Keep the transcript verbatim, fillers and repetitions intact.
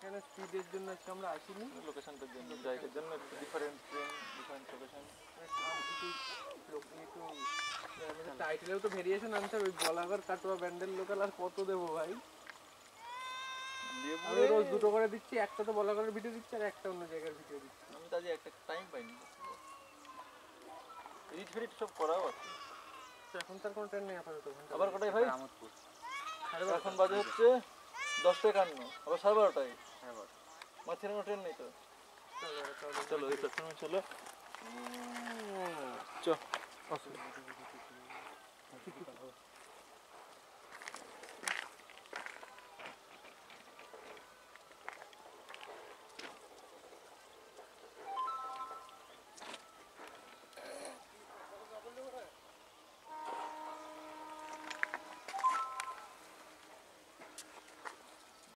এখানে স্পিডের জন্য আজকে আমরা আসিনি, লোকেশনটার জন্য, জায়গার জন্য একটু ডিফারেন্ট ট্রেন, ডিফারেন্ট লোকেশন। টাইটেলেও তো ভেরিয়েশন আনছে, ওই বলাগড় কাটোয়া ব্যান্ডেল লোকাল আর কত দেবো ভাই? আমি রোজ দুটো করে দিচ্ছি, একটা তো বলাগড়ের ভিডিও দিচ্ছি আর একটা অন্য জায়গার ভিডিও দিচ্ছি। আমি তো আজ একটা টাইম পাইনি, এডিট ফেডিট সব করাও আছে। এখন তার কোনো ট্রেন নেই আপাতত। আবার কটাই ভাই? এখন বাজে হচ্ছে দশটা একান্ন, আবার সাড়ে বারোটায়। মাঝখানে কোনো ট্রেন নেই তো। চলো এই প্ল্যাটফর্মে চলো। চল।